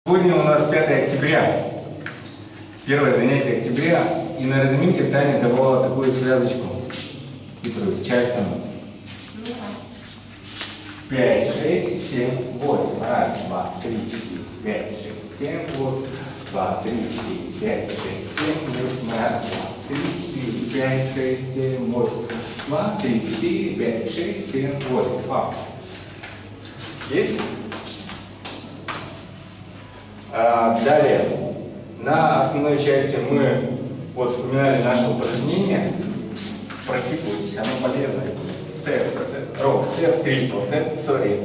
Сегодня у нас 5 октября, первое занятие октября, и на разминке Таня давала такую связочку, которую сейчас там 5, 6, 7, 8, 1, 2, 3, 4, 5, 6, 7, 8, 2, 3, 4, 5, 6, 7, 8, 1, 2, 3, 4, 5, 6, 7, 8, 2, 3, 4, 5, 6, 7, 8, пап. Есть? Далее, на основной части мы вот вспоминали наше упражнение. Практикуйтесь, оно полезно. Степ, рок, степ, трипл, степ, сори.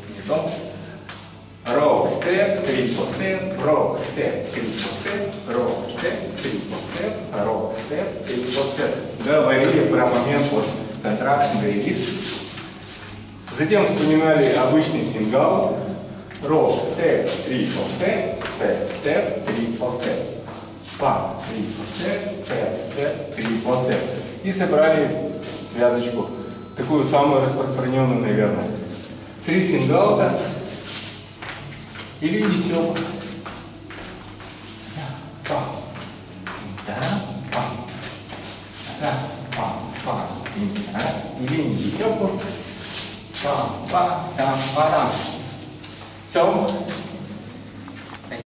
Рок, степ, трипл, степ, рок, степ, трипл, степ, рок, степ, трипл, степ, рок, степ, трипл, степ. Говорили про момент вот контракшн, релиз. Затем вспоминали обычный свингал. Рок, степ, трипл, степ, степ, степ, трипл, степ. Пам, трипл, степ, степ, степ, трипл, степ. И собрали связочку, такую самую распространенную, наверное. 3 свингаута или несем. Пам, да, пам, да, пам, пам, или несем. Пам, пам, там, пам. Все.